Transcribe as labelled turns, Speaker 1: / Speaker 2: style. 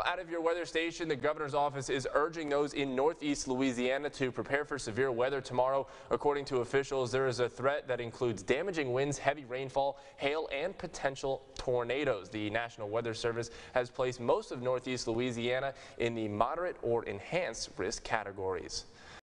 Speaker 1: Well, out of your weather station, the governor's office is urging those in northeast Louisiana to prepare for severe weather tomorrow. According to officials, there is a threat that includes damaging winds, heavy rainfall, hail, and potential tornadoes. The National Weather Service has placed most of northeast Louisiana in the moderate or enhanced risk categories.